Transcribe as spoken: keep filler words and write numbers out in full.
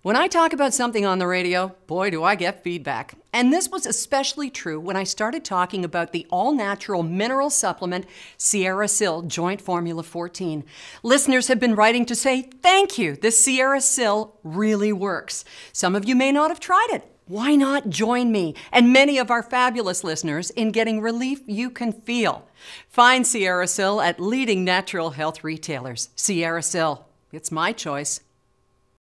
When I talk about something on the radio, boy, do I get feedback. And this was especially true when I started talking about the all-natural mineral supplement SierraSil Joint Formula fourteen. Listeners have been writing to say, thank you, this SierraSil really works. Some of you may not have tried it. Why not join me and many of our fabulous listeners in getting relief you can feel? Find SierraSil at leading natural health retailers. SierraSil, it's my choice.